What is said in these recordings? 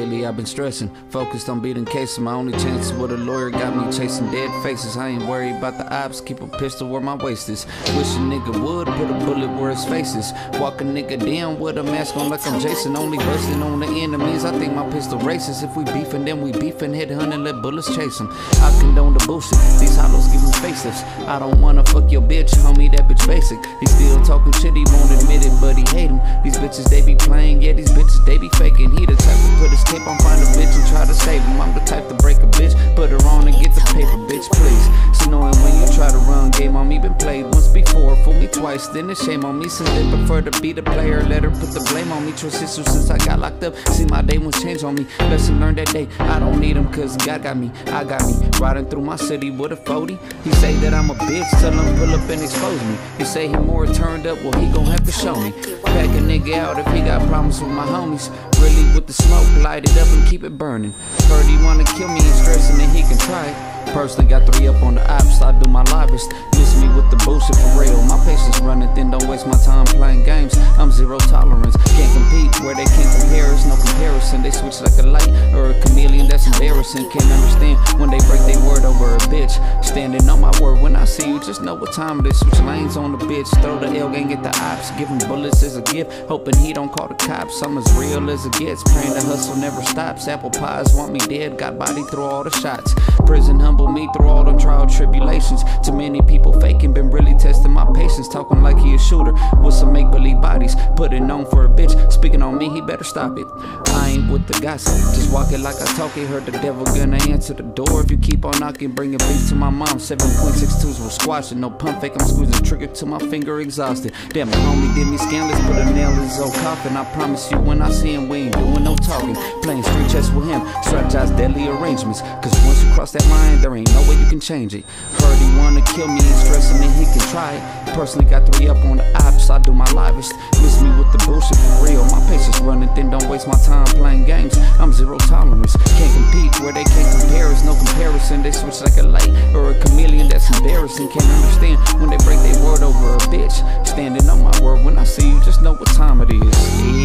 lately I've been stressing, focused on beating cases. My only chance with a lawyer got me chasing dead faces. I ain't worried about the ops, keep a pistol where my waist is. Wish a nigga would put a bullet where his face is. Walk a nigga down with a mask on like I'm Jason, only busting on the enemies. I think my pistol racist. If we beefing, then we beefing. Hit hunting, let bullets chase them. I condone the bullshit, these hollows give them facelifts. I don't wanna fuck your bitch, homie, that bitch basic. He still talking shit, he won't admit it, but he hate him. These bitches, they be playing, yeah, these bitches, they be faking. He the type to put his tape on, find a bitch and try to save him. I'm the type to break a bitch, put her on and get the paper, bitch, please. It's annoying when you try to run game on me, been played once before, fool me twice, then it's shame on me. Since they prefer to be the player, let her put the blame on me. Trust issues since I got locked up, see my day was changed on me. Lesson learned that day, I don't need him cause God got me, I got me. Riding through my city with a 40, he say that I'm a bitch, tell him pull up and expose me. He say he more turned up, well he gon' have to show me. Pack a nigga out if he got problems with my homies. Really with the smoke, light it up and keep it burning. Heard he wanna kill me and stressing that he can try it. Personally got 3 up on the ops, I do my livest. Miss me with the bullshit for real. My patience running thin, don't waste my time playing games. I'm zero tolerance, can't compete where they can't compare. It's no comparison, they switch like a light or a chameleon, that's embarrassing. Can't understand when they break their word over a bitch. Standing on my word, when I see you, just know what time it is. Switch lanes on the bitch, throw the L gang at the ops. Give him bullets as a gift, hoping he don't call the cops. I'm as real as it gets, praying the hustle never stops. Apple pies want me dead, got body through all the shots. Prison humble me through all them trial tribulations. Too many people faking, been really testing my patience. Talking like he a shooter with some make-believe bodies, putting on for a bitch. Speaking on me, he better stop it. I ain't with the gossip, just walk it like I talk it. Heard the devil gonna answer the door if you keep on knocking. Bringing beef to my mom, 7.62s will squash it. No pump fake, I'm squeezing trigger to my finger exhausted. Damn, my homie did me scandalous, put a nail in his old coffin. I promise you when I see him, we ain't doing no talking. Playing street chess with him, strategize deadly arrangements. Cause once you cross that line, there ain't no way you can change it. Heard he wanna kill me, ain't stressing that he can try it. Personally got 3 up on the ops, I do my livest. Miss me with the bullshit for real. My patience running thin, don't waste my time playing games. I'm zero tolerance, can't compete where they can't compare. It's no comparison, they switch like a light or a chameleon, that's embarrassing. Can't understand when they break their word over a bitch. Standing on my word, when I see you, just know what time it is.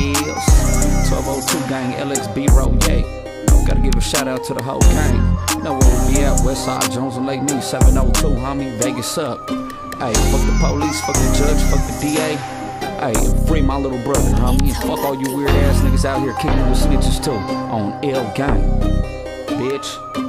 Yes, 1202 gang, LXB road, yay. Gotta give a shout out to the whole gang. Know where we be at, Westside, Jones and Lake Me, 702, homie, Vegas up. Hey, fuck the police, fuck the judge, fuck the DA. Hey, free my little brother, homie, and fuck all you weird ass niggas out here kicking with snitches too. On L gang, bitch.